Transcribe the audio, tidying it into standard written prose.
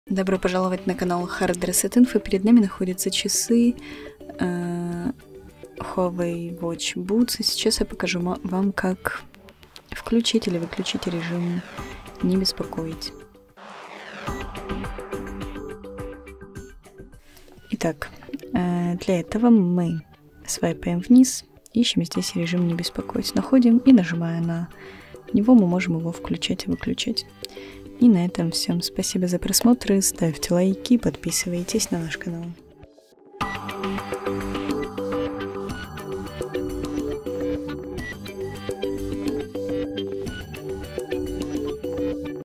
Добро пожаловать на канал Hard Reset Info. Перед нами находятся часы Huawei Watch Boots. И сейчас я покажу вам, как включить или выключить режим «Не беспокоить». Итак, для этого мы свайпаем вниз, ищем здесь режим «Не беспокоить». Находим и, нажимая на него, мы можем его включать и выключать. И на этом все. Спасибо за просмотр, ставьте лайки, подписывайтесь на наш канал.